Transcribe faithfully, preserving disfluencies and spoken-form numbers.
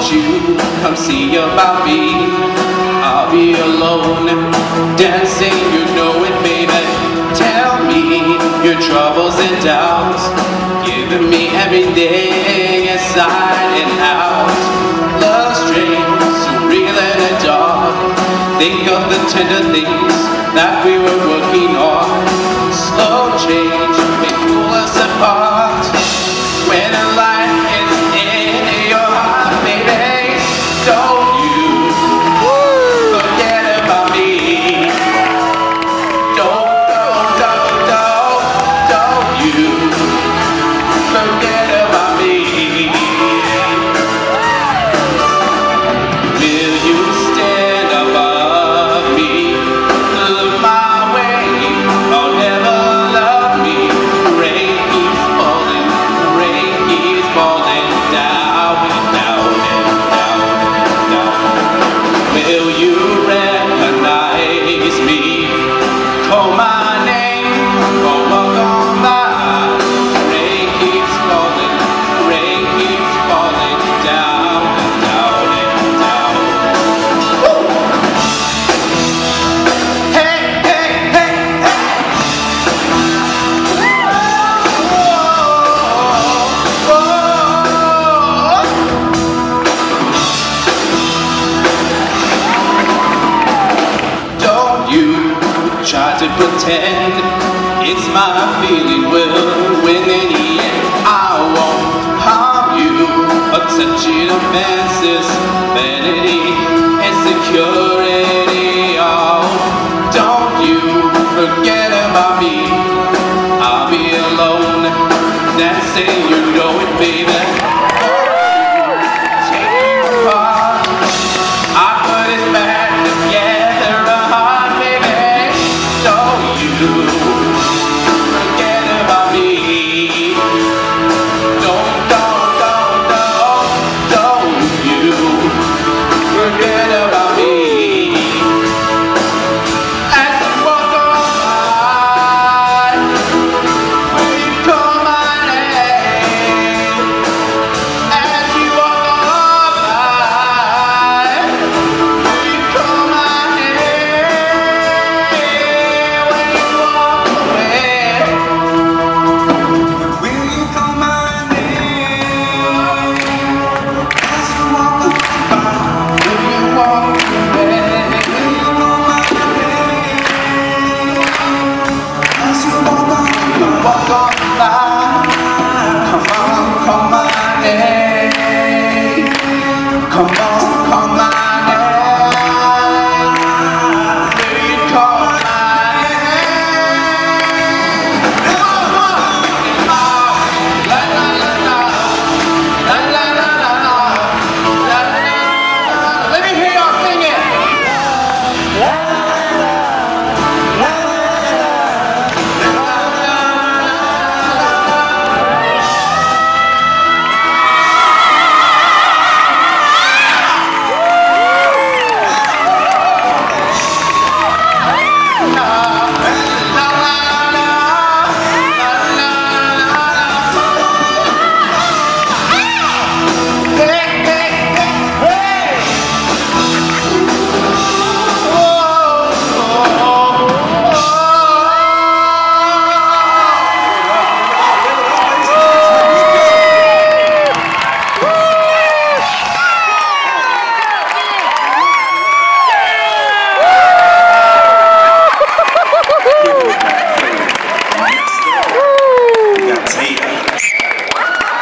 you come see about me? I'll be alone, dancing, you know it, baby. Tell me your troubles and doubts, giving me everything inside and out. Love strange, surreal and dark. Think of the tender things that we were working on. Slow change may pull us apart. When a light is in your heart, baby, don't you forget about me. Don't, don't, don't, don't, don't you forget about me. Will you stand above me? Look my way, I'll never love me. Rain keeps falling, rain keeps falling down and down and down and down. Will you recognize me? Call my name, oh walk on by. Rain keeps falling, rain keeps falling down and down and down. Woo! Hey, hey, hey, hey! Whoa, whoa. Don't you try to pretend it's my feeling will win in the end. I won't harm you, a touching offenses, vanity, insecurity. Oh, don't you forget about me. I'll be alone, dancing, you